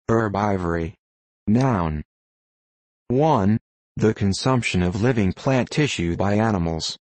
Herbivory. Noun. 1. The consumption of living plant tissue by animals.